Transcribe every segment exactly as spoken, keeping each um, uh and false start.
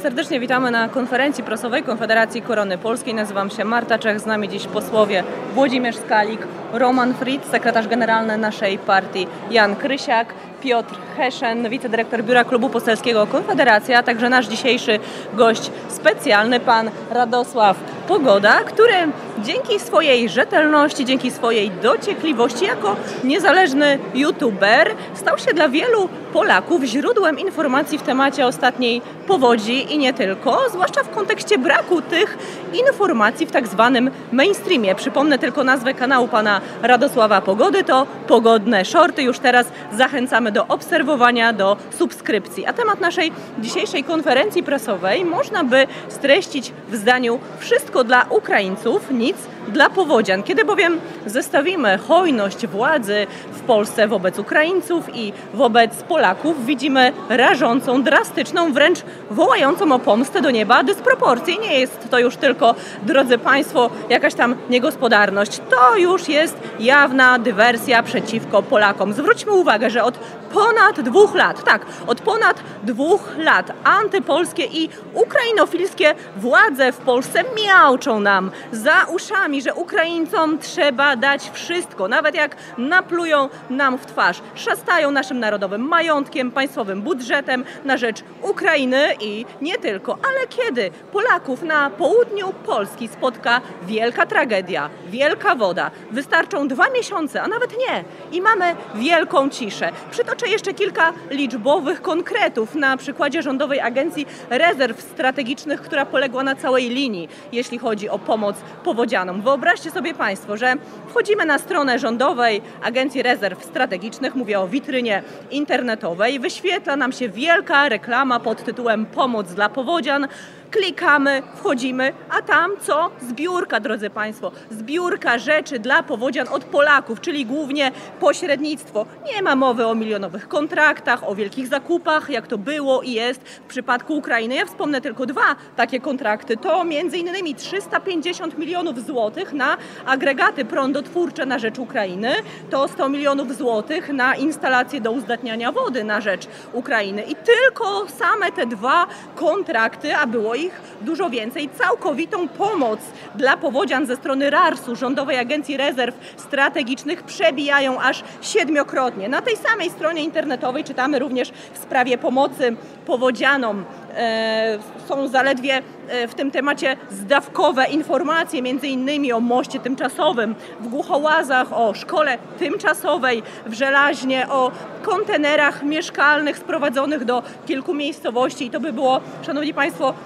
serdecznie witamy na konferencji prasowej Konfederacji Korony Polskiej. Nazywam się Marta Czech, z nami dziś posłowie Włodzimierz Skalik, Roman Fritz, sekretarz generalny naszej partii, Jan Krysiak, Piotr Heszen, wicedyrektor Biura Klubu Poselskiego Konfederacja, a także nasz dzisiejszy gość specjalny, pan Radosław Pogoda, który dzięki swojej rzetelności, dzięki swojej dociekliwości jako niezależny youtuber stał się dla wielu Polaków źródłem informacji w temacie ostatniej powodzi i nie tylko, zwłaszcza w kontekście braku tych informacji w tak zwanym mainstreamie. Przypomnę tylko nazwę kanału pana Radosława Pogody, to Pogodne Shorty. Już teraz zachęcamy do obserwowania, do subskrypcji. A temat naszej dzisiejszej konferencji prasowej można by streścić w zdaniu: wszystko dla Ukraińców, nic dla powodzian. Kiedy bowiem zestawimy hojność władzy w Polsce wobec Ukraińców i wobec Polaków, widzimy rażącą, drastyczną, wręcz wołającą o pomstę do nieba dysproporcję. Nie jest to już tylko, drodzy Państwo, jakaś tam niegospodarność. To już jest jawna dywersja przeciwko Polakom. Zwróćmy uwagę, że od ponad dwóch lat, tak, od ponad dwóch lat antypolskie i ukrainofilskie władze w Polsce miauczą nam za uszami, że Ukraińcom trzeba dać wszystko, nawet jak naplują nam w twarz, szastają naszym narodowym majątkiem, państwowym budżetem na rzecz Ukrainy i nie tylko. Ale kiedy Polaków na południu Polski spotka wielka tragedia, wielka woda, wystarczą dwa miesiące, a nawet nie, i mamy wielką ciszę. Przytoczę jeszcze kilka liczbowych konkretów na przykładzie Rządowej Agencji Rezerw Strategicznych, która poległa na całej linii, jeśli chodzi o pomoc powodzianom. Wyobraźcie sobie Państwo, że wchodzimy na stronę Rządowej Agencji Rezerw Strategicznych, mówię o witrynie internetowej, wyświetla nam się wielka reklama pod tytułem Pomoc dla powodzian. Klikamy, wchodzimy, a tam co? Zbiórka, drodzy Państwo, zbiórka rzeczy dla powodzian od Polaków, czyli głównie pośrednictwo. Nie ma mowy o milionowych kontraktach, o wielkich zakupach, jak to było i jest w przypadku Ukrainy. Ja wspomnę tylko dwa takie kontrakty. To między innymi trzysta pięćdziesiąt milionów złotych na agregaty prądotwórcze na rzecz Ukrainy, to sto milionów złotych na instalacje do uzdatniania wody na rzecz Ukrainy. I tylko same te dwa kontrakty, a było ich dużo więcej, całkowitą pomoc dla powodzian ze strony rarsu, Rządowej Agencji Rezerw Strategicznych, przebijają aż siedmiokrotnie. Na tej samej stronie internetowej czytamy również w sprawie pomocy powodzianom. E, są zaledwie e, w tym temacie zdawkowe informacje, między innymi o moście tymczasowym w Głuchołazach, o szkole tymczasowej w Żelaźnie, o kontenerach mieszkalnych sprowadzonych do kilku miejscowości. I to by było, Szanowni Państwo,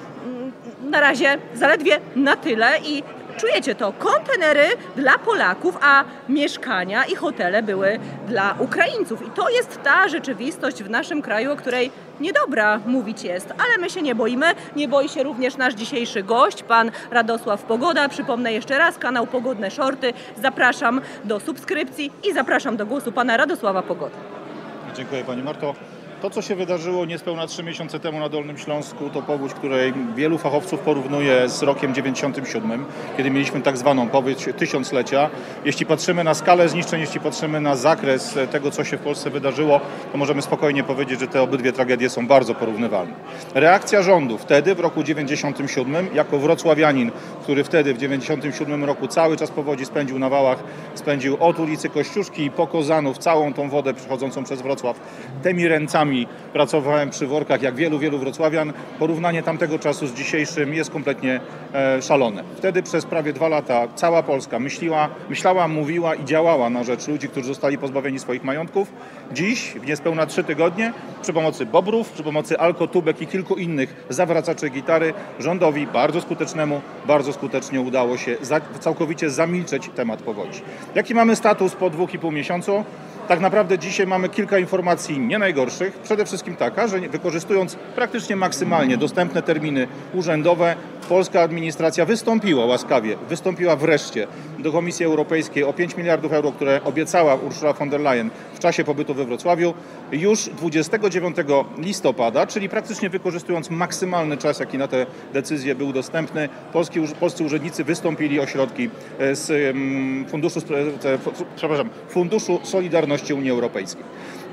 na razie zaledwie na tyle i czujecie to, kontenery dla Polaków, a mieszkania i hotele były dla Ukraińców. I to jest ta rzeczywistość w naszym kraju, o której niedobra mówić jest, ale my się nie boimy. Nie boi się również nasz dzisiejszy gość, pan Radosław Pogoda. Przypomnę jeszcze raz, kanał Pogodne Shorty. Zapraszam do subskrypcji i zapraszam do głosu pana Radosława Pogody. Dziękuję Pani Marto. To, co się wydarzyło niespełna trzy miesiące temu na Dolnym Śląsku, to powódź, której wielu fachowców porównuje z rokiem dziewięćdziesiątym siódmym, kiedy mieliśmy tak zwaną powódź tysiąclecia. Jeśli patrzymy na skalę zniszczeń, jeśli patrzymy na zakres tego, co się w Polsce wydarzyło, to możemy spokojnie powiedzieć, że te obydwie tragedie są bardzo porównywalne. Reakcja rządu wtedy, w roku dziewięćdziesiątym siódmym, jako wrocławianin, który wtedy w dziewięćdziesiątym siódmym roku cały czas powodzi spędził na wałach, spędził od ulicy Kościuszki po Kozanów, całą tą wodę przechodzącą przez Wrocław, tymi ręcami pracowałem przy workach, jak wielu, wielu wrocławian. Porównanie tamtego czasu z dzisiejszym jest kompletnie e, szalone. Wtedy przez prawie dwa lata cała Polska myśliła, myślała, mówiła i działała na rzecz ludzi, którzy zostali pozbawieni swoich majątków. Dziś, w niespełna trzy tygodnie, przy pomocy bobrów, przy pomocy alkotubek i kilku innych zawracaczy gitary, rządowi bardzo skutecznemu, bardzo skutecznie udało się za, całkowicie zamilczeć temat powodzi. Jaki mamy status po dwóch i pół miesiącu? Tak naprawdę dzisiaj mamy kilka informacji nie najgorszych. Przede wszystkim taka, że wykorzystując praktycznie maksymalnie dostępne terminy urzędowe, polska administracja wystąpiła łaskawie, wystąpiła wreszcie do Komisji Europejskiej o pięć miliardów euro, które obiecała Ursula von der Leyen w czasie pobytu we Wrocławiu. Już dwudziestego dziewiątego listopada, czyli praktycznie wykorzystując maksymalny czas, jaki na te decyzje był dostępny, polski, polscy urzędnicy wystąpili o środki z funduszu, przepraszam, Funduszu Solidarności Unii Europejskiej.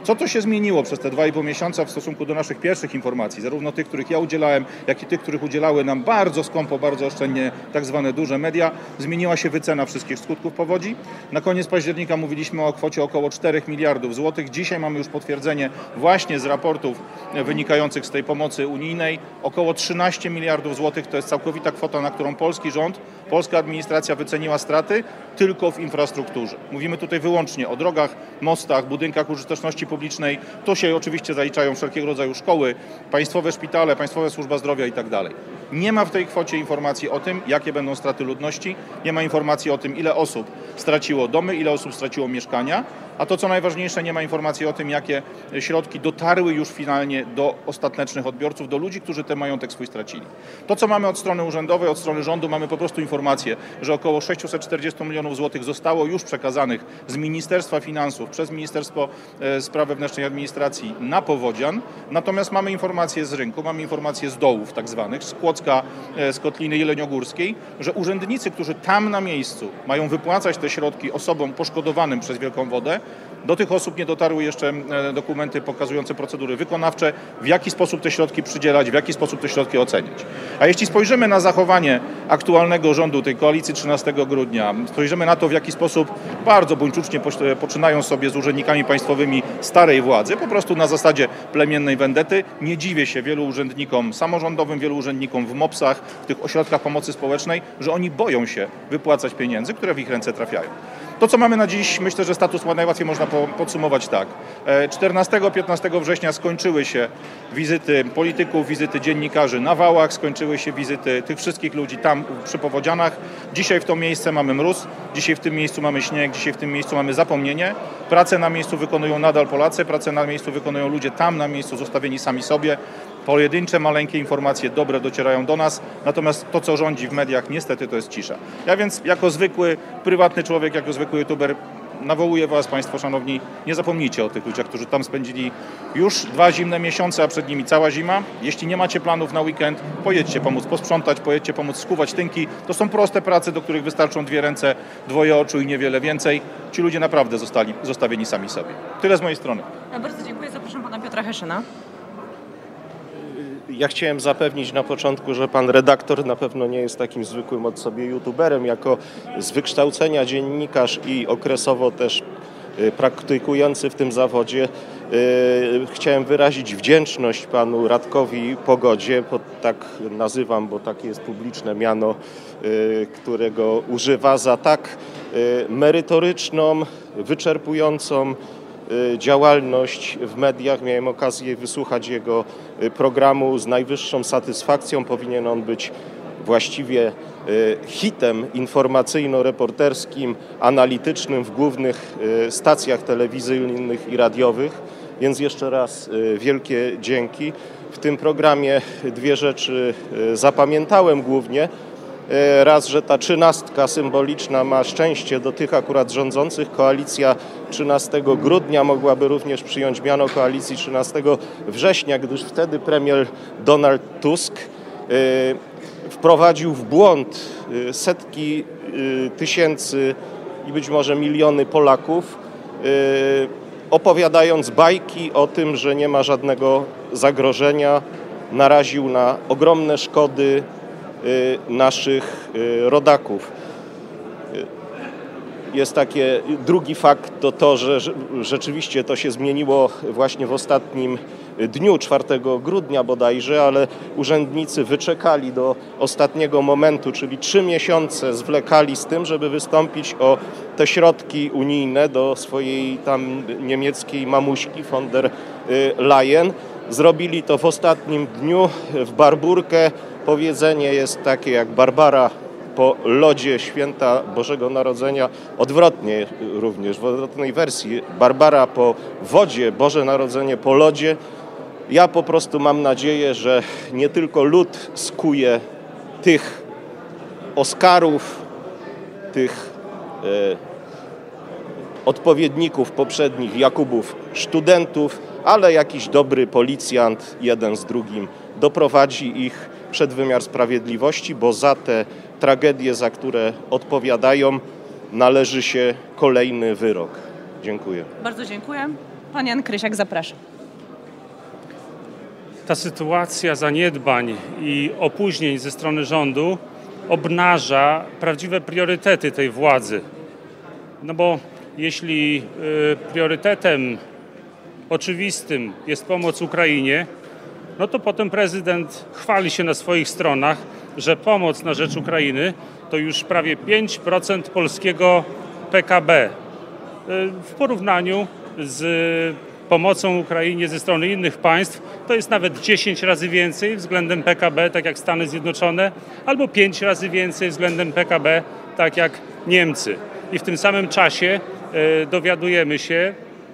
Co to się zmieniło przez te dwa i pół miesiąca w stosunku do naszych pierwszych informacji, zarówno tych, których ja udzielałem, jak i tych, których udzielały nam bardzo skąpo, bardzo oszczędnie tak zwane duże media? Zmieniła się wycena wszystkich skutków powodzi. Na koniec października mówiliśmy o kwocie około czterech miliardów złotych. Dzisiaj mamy już potwierdzenie właśnie z raportów wynikających z tej pomocy unijnej. Około trzynaście miliardów złotych to jest całkowita kwota, na którą polski rząd, polska administracja wyceniła straty tylko w infrastrukturze. Mówimy tutaj wyłącznie o drogach, mostach, budynkach użyteczności publicznej. To się oczywiście zaliczają wszelkiego rodzaju szkoły, państwowe szpitale, państwowa służba zdrowia i tak dalej. Nie ma w tej kwocie informacji o tym, jakie będą straty ludności, nie ma informacji o tym, ile osób straciło domy, ile osób straciło mieszkania, a to co najważniejsze, nie ma informacji o tym, jakie środki dotarły już finalnie do ostatecznych odbiorców, do ludzi, którzy ten majątek swój stracili. To co mamy od strony urzędowej, od strony rządu, mamy po prostu informację, że około sześćset czterdzieści milionów złotych zostało już przekazanych z Ministerstwa Finansów przez Ministerstwo Spraw Wewnętrznych i Administracji na powodzian, natomiast mamy informacje z rynku, mamy informacje z dołów tak zwanych, z Kłodzka, z Kotliny Jeleniogórskiej, że urzędnicy, którzy tam na miejscu mają wypłacać te środki osobom poszkodowanym przez wielką wodę, do tych osób nie dotarły jeszcze dokumenty pokazujące procedury wykonawcze, w jaki sposób te środki przydzielać, w jaki sposób te środki ocenić. A jeśli spojrzymy na zachowanie aktualnego rządu, tej koalicji trzynastego grudnia, spojrzymy na to, w jaki sposób bardzo buńczucznie poczynają sobie z urzędnikami państwowymi starej władzy, po prostu na zasadzie plemiennej wendety, nie dziwię się wielu urzędnikom samorządowym, wielu urzędnikom w mopsach, w tych ośrodkach pomocy społecznej, że oni boją się wypłacać pieniędzy, które w ich ręce trafiają. To, co mamy na dziś, myślę, że status najłatwiej można podsumować tak. czternastego piętnastego września skończyły się wizyty polityków, wizyty dziennikarzy na wałach, skończyły się wizyty tych wszystkich ludzi tam przy powodzianach. Dzisiaj w to miejsce mamy mróz, dzisiaj w tym miejscu mamy śnieg, dzisiaj w tym miejscu mamy zapomnienie. Pracę na miejscu wykonują nadal Polacy, pracę na miejscu wykonują ludzie tam na miejscu zostawieni sami sobie. Pojedyncze, maleńkie informacje dobre docierają do nas, natomiast to, co rządzi w mediach, niestety to jest cisza. Ja więc jako zwykły, prywatny człowiek, jako zwykły youtuber nawołuję Was, Państwo szanowni, nie zapomnijcie o tych ludziach, którzy tam spędzili już dwa zimne miesiące, a przed nimi cała zima. Jeśli nie macie planów na weekend, pojedźcie pomóc posprzątać, pojedźcie pomóc skuwać tynki. To są proste prace, do których wystarczą dwie ręce, dwoje oczu i niewiele więcej. Ci ludzie naprawdę zostali zostawieni sami sobie. Tyle z mojej strony. Ja bardzo dziękuję. Zapraszam Pana Piotra Heszyna. Ja chciałem zapewnić na początku, że pan redaktor na pewno nie jest takim zwykłym od sobie youtuberem. Jako z wykształcenia dziennikarz i okresowo też praktykujący w tym zawodzie chciałem wyrazić wdzięczność panu Radkowi Pogodzie, bo tak nazywam, bo takie jest publiczne miano, którego używa, za tak merytoryczną, wyczerpującą działalność w mediach. Miałem okazję wysłuchać jego programu z najwyższą satysfakcją. Powinien on być właściwie hitem informacyjno-reporterskim, analitycznym w głównych stacjach telewizyjnych i radiowych. Więc jeszcze raz wielkie dzięki. W tym programie dwie rzeczy zapamiętałem głównie. Raz, że ta trzynastka symboliczna ma szczęście do tych akurat rządzących. Koalicja trzynastego grudnia mogłaby również przyjąć miano koalicji trzynastego września, gdyż wtedy premier Donald Tusk wprowadził w błąd setki tysięcy i być może miliony Polaków, opowiadając bajki o tym, że nie ma żadnego zagrożenia, naraził na ogromne szkody naszych rodaków. Jest taki drugi fakt, to to, że rzeczywiście to się zmieniło właśnie w ostatnim dniu, czwartego grudnia bodajże, ale urzędnicy wyczekali do ostatniego momentu, czyli trzy miesiące zwlekali z tym, żeby wystąpić o te środki unijne do swojej tam niemieckiej mamuśki von der Leyen. Zrobili to w ostatnim dniu, w barburkę. Powiedzenie jest takie jak Barbara po lodzie święta Bożego Narodzenia, odwrotnie również, w odwrotnej wersji. Barbara po wodzie, Boże Narodzenie po lodzie. Ja po prostu mam nadzieję, że nie tylko lud skuje tych Oskarów, tych e, odpowiedników poprzednich Jakubów, studentów, ale jakiś dobry policjant, jeden z drugim, doprowadzi ich przed wymiar sprawiedliwości, bo za te tragedie, za które odpowiadają, należy się kolejny wyrok. Dziękuję. Bardzo dziękuję. Pan Jan Krysiak, zapraszam. Ta sytuacja zaniedbań i opóźnień ze strony rządu obnaża prawdziwe priorytety tej władzy. No bo jeśli y, priorytetem oczywistym jest pomoc Ukrainie, no to potem prezydent chwali się na swoich stronach, że pomoc na rzecz Ukrainy to już prawie pięć procent polskiego P K B. Y, w porównaniu z pomocą Ukrainie ze strony innych państw to jest nawet dziesięć razy więcej względem P K B, tak jak Stany Zjednoczone, albo pięć razy więcej względem P K B, tak jak Niemcy. I w tym samym czasie e, dowiadujemy się,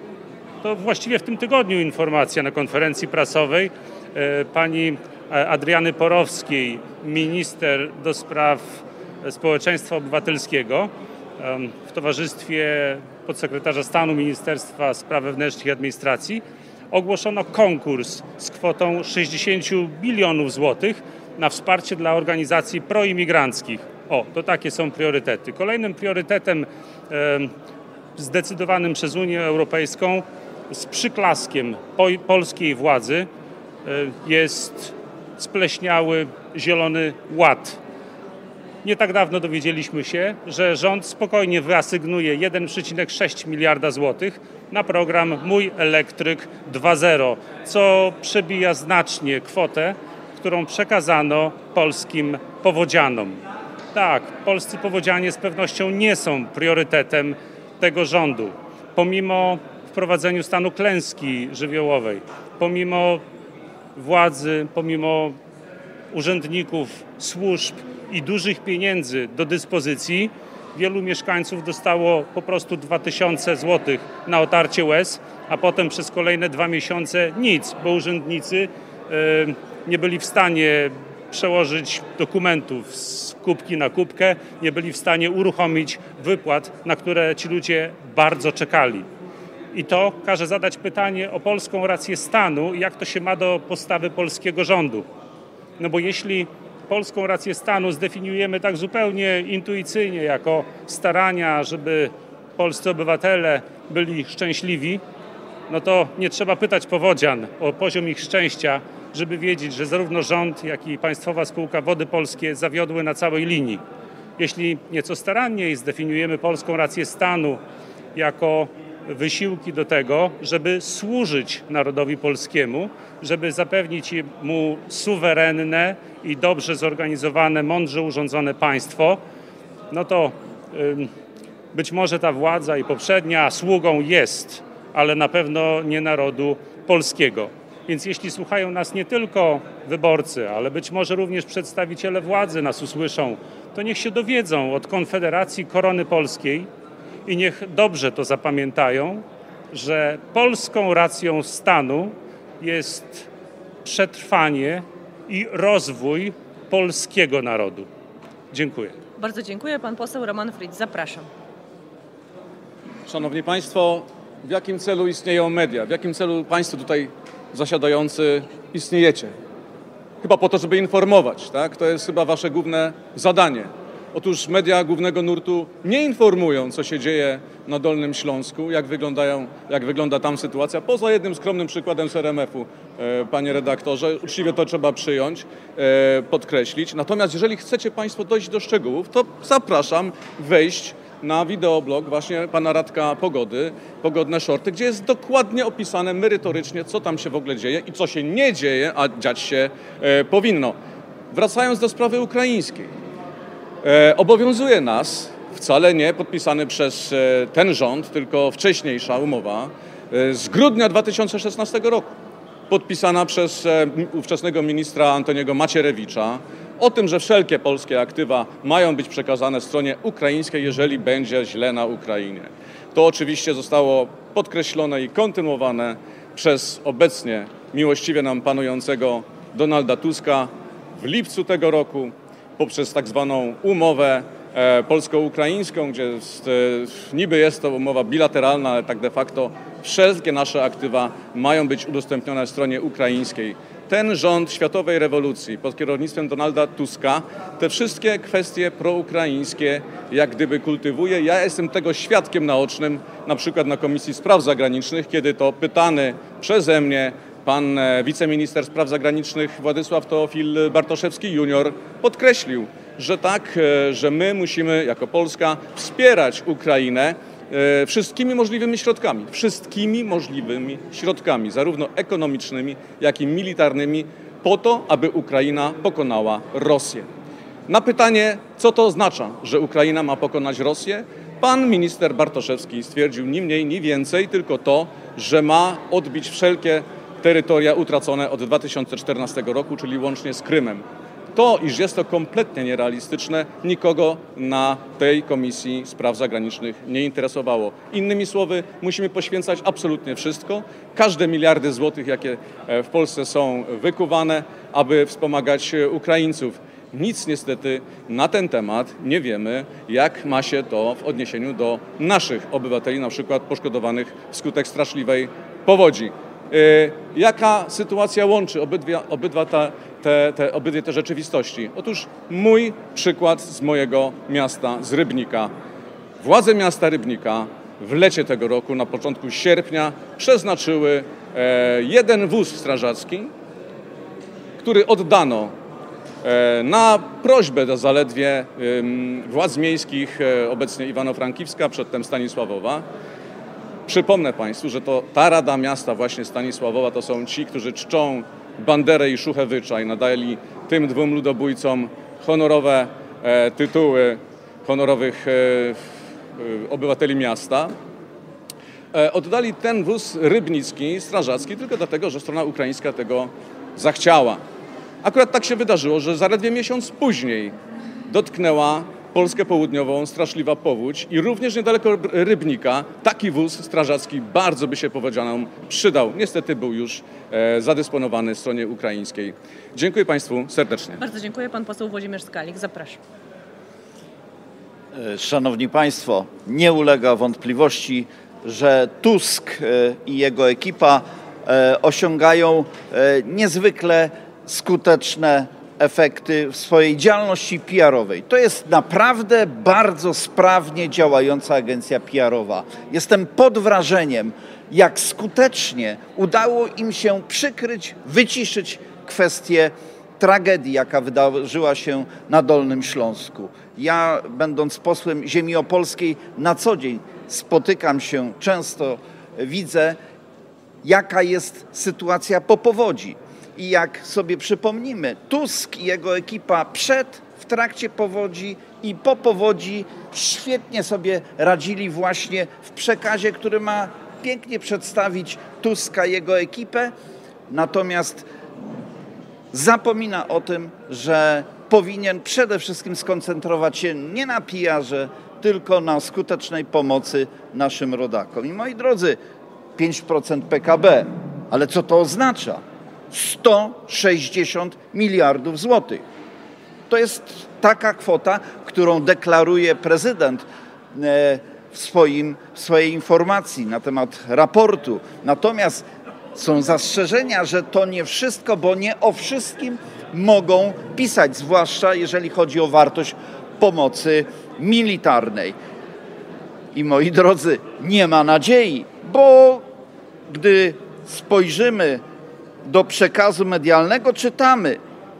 to właściwie w tym tygodniu informacja na konferencji prasowej e, pani Adriany Porowskiej, minister do spraw społeczeństwa obywatelskiego, e, w towarzystwie podsekretarza stanu Ministerstwa Spraw Wewnętrznych i Administracji, ogłoszono konkurs z kwotą sześćdziesiąt bilionów złotych na wsparcie dla organizacji proimigranckich. O, to takie są priorytety. Kolejnym priorytetem e, zdecydowanym przez Unię Europejską z przyklaskiem po, polskiej władzy e, jest spleśniały Zielony Ład. Nie tak dawno dowiedzieliśmy się, że rząd spokojnie wyasygnuje jeden przecinek sześć miliarda złotych na program Mój Elektryk dwa zero, co przebija znacznie kwotę, którą przekazano polskim powodzianom. Tak, polscy powodzianie z pewnością nie są priorytetem tego rządu. Pomimo wprowadzenia stanu klęski żywiołowej, pomimo władzy, pomimo urzędników, służb i dużych pieniędzy do dyspozycji, wielu mieszkańców dostało po prostu dwa tysiące złotych na otarcie łez, a potem przez kolejne dwa miesiące nic, bo urzędnicy yy, nie byli w stanie przełożyć dokumentów z kubki na kubkę, nie byli w stanie uruchomić wypłat, na które ci ludzie bardzo czekali. I to każe zadać pytanie o polską rację stanu i jak to się ma do postawy polskiego rządu. No bo jeśli polską rację stanu zdefiniujemy tak zupełnie intuicyjnie jako starania, żeby polscy obywatele byli szczęśliwi, no to nie trzeba pytać powodzian o poziom ich szczęścia, żeby wiedzieć, że zarówno rząd, jak i Państwowa Spółka Wody Polskie zawiodły na całej linii. Jeśli nieco staranniej zdefiniujemy polską rację stanu jako wysiłki do tego, żeby służyć narodowi polskiemu, żeby zapewnić mu suwerenne i dobrze zorganizowane, mądrze urządzone państwo, no to ym, być może ta władza i poprzednia sługą jest, ale na pewno nie narodu polskiego. Więc jeśli słuchają nas nie tylko wyborcy, ale być może również przedstawiciele władzy nas usłyszą, to niech się dowiedzą od Konfederacji Korony Polskiej i niech dobrze to zapamiętają, że polską racją stanu jest przetrwanie i rozwój polskiego narodu. Dziękuję. Bardzo dziękuję. Pan poseł Roman Fritz, zapraszam. Szanowni Państwo, w jakim celu istnieją media? W jakim celu Państwo tutaj zasiadający istniejecie? Chyba po to, żeby informować, tak? To jest chyba Wasze główne zadanie. Otóż media głównego nurtu nie informują, co się dzieje na Dolnym Śląsku, jak wyglądają, jak wygląda tam sytuacja, poza jednym skromnym przykładem z R M F u, e, panie redaktorze. Uczciwie to trzeba przyjąć, e, podkreślić. Natomiast jeżeli chcecie Państwo dojść do szczegółów, to zapraszam wejść na wideoblog właśnie pana Radka Pogody, Pogodne Shorty, gdzie jest dokładnie opisane merytorycznie, co tam się w ogóle dzieje i co się nie dzieje, a dziać się e, powinno. Wracając do sprawy ukraińskiej. E, obowiązuje nas, wcale nie podpisany przez e, ten rząd, tylko wcześniejsza umowa e, z grudnia dwa tysiące szesnastego roku, podpisana przez e, ówczesnego ministra Antoniego Macierewicza, o tym, że wszelkie polskie aktywa mają być przekazane stronie ukraińskiej, jeżeli będzie źle na Ukrainie. To oczywiście zostało podkreślone i kontynuowane przez obecnie miłościwie nam panującego Donalda Tuska w lipcu tego roku, poprzez tak zwaną umowę e, polsko-ukraińską, gdzie jest, e, niby jest to umowa bilateralna, ale tak de facto wszystkie nasze aktywa mają być udostępnione stronie ukraińskiej. ten rząd światowej rewolucji pod kierownictwem Donalda Tuska te wszystkie kwestie proukraińskie jak gdyby kultywuje. Ja jestem tego świadkiem naocznym, na przykład na Komisji Spraw Zagranicznych, kiedy to pytany przeze mnie pan wiceminister spraw zagranicznych Władysław Teofil Bartoszewski junior podkreślił, że tak, że my musimy jako Polska wspierać Ukrainę wszystkimi możliwymi środkami, wszystkimi możliwymi środkami, zarówno ekonomicznymi, jak i militarnymi, po to, aby Ukraina pokonała Rosję. Na pytanie, co to oznacza, że Ukraina ma pokonać Rosję, pan minister Bartoszewski stwierdził ni mniej, ni więcej, tylko to, że ma odbić wszelkie terytoria utracone od dwa tysiące czternastego roku, czyli łącznie z Krymem. To, iż jest to kompletnie nierealistyczne, nikogo na tej Komisji Spraw Zagranicznych nie interesowało. Innymi słowy, musimy poświęcać absolutnie wszystko, każde miliardy złotych, jakie w Polsce są wykuwane, aby wspomagać Ukraińców. Nic niestety na ten temat nie wiemy, jak ma się to w odniesieniu do naszych obywateli, na przykład poszkodowanych wskutek straszliwej powodzi. Jaka sytuacja łączy obydwie, obydwa te, te, te, obydwie te rzeczywistości? Otóż mój przykład z mojego miasta, z Rybnika. Władze miasta Rybnika w lecie tego roku, na początku sierpnia, przeznaczyły e, jeden wóz strażacki, który oddano e, na prośbę zaledwie e, władz miejskich, e, obecnie Iwano-Frankiwska, przedtem Stanisławowa. Przypomnę Państwu, że to ta Rada Miasta właśnie Stanisławowa to są ci, którzy czczą Banderę i Szuchewycza i nadali tym dwóm ludobójcom honorowe e, tytuły honorowych e, e, obywateli miasta. E, oddali ten wóz rybnicki, strażacki, tylko dlatego, że strona ukraińska tego zachciała. Akurat tak się wydarzyło, że zaledwie miesiąc później dotknęła Polskę Południową straszliwa powódź i również niedaleko Rybnika taki wóz strażacki bardzo by się powodzianom przydał. Niestety był już e, zadysponowany stronie ukraińskiej. Dziękuję Państwu serdecznie. Bardzo dziękuję. Pan poseł Włodzimierz Skalik. Zapraszam. Szanowni Państwo, nie ulega wątpliwości, że Tusk i jego ekipa osiągają niezwykle skuteczne efekty w swojej działalności P R-owej. To jest naprawdę bardzo sprawnie działająca agencja P R-owa. Jestem pod wrażeniem, jak skutecznie udało im się przykryć, wyciszyć kwestię tragedii, jaka wydarzyła się na Dolnym Śląsku. Ja, będąc posłem ziemi opolskiej, na co dzień spotykam się często, widzę, jaka jest sytuacja po powodzi. I jak sobie przypomnimy, Tusk i jego ekipa przed, w trakcie powodzi i po powodzi świetnie sobie radzili właśnie w przekazie, który ma pięknie przedstawić Tuska i jego ekipę, natomiast zapomina o tym, że powinien przede wszystkim skoncentrować się nie na P R-ze, tylko na skutecznej pomocy naszym rodakom. I moi drodzy, pięć procent P K B, ale co to oznacza? sto sześćdziesiąt miliardów złotych. To jest taka kwota, którą deklaruje prezydent w, swoim, w swojej informacji na temat raportu. Natomiast są zastrzeżenia, że to nie wszystko, bo nie o wszystkim mogą pisać, zwłaszcza jeżeli chodzi o wartość pomocy militarnej. I moi drodzy, nie ma nadziei, bo gdy spojrzymy do przekazu medialnego, czytamy.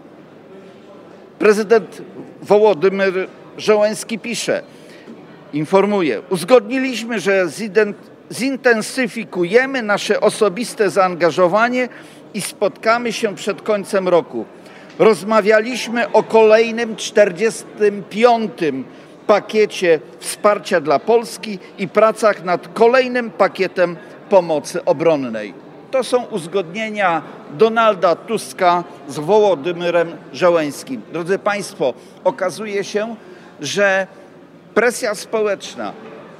Prezydent Wołodymyr Zełenski pisze, informuje, uzgodniliśmy, że zintensyfikujemy nasze osobiste zaangażowanie i spotkamy się przed końcem roku. Rozmawialiśmy o kolejnym czterdziestym piątym pakiecie wsparcia dla Polski i pracach nad kolejnym pakietem pomocy obronnej. To są uzgodnienia Donalda Tuska z Wołodymyrem Zełenskim. Drodzy Państwo, okazuje się, że presja społeczna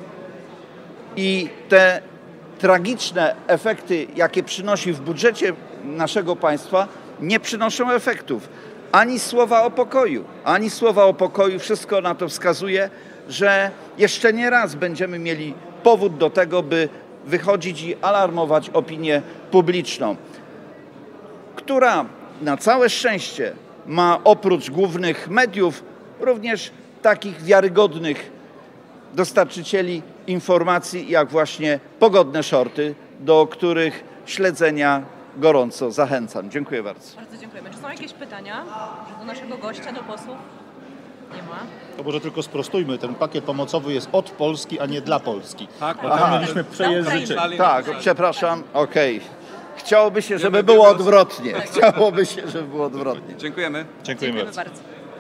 i te tragiczne efekty, jakie przynosi w budżecie naszego państwa, nie przynoszą efektów. Ani słowa o pokoju, ani słowa o pokoju. Wszystko na to wskazuje, że jeszcze nie raz będziemy mieli powód do tego, by wychodzić i alarmować opinię publiczną. która na całe szczęście ma oprócz głównych mediów również takich wiarygodnych dostarczycieli informacji, jak właśnie Pogodne Shorty, do których śledzenia gorąco zachęcam. Dziękuję bardzo. Bardzo dziękujemy. Czy są jakieś pytania do naszego gościa, do posłów? Nie ma. To może tylko sprostujmy, ten pakiet pomocowy jest od Polski, a nie dla Polski. Tak, Bo tam mieliśmy przejęzyczenie. Tak, przepraszam, okej. Chciałoby się, żeby było odwrotnie. Chciałoby się, żeby było odwrotnie. Dziękujemy. Dziękujemy Dziękujemy bardzo. bardzo.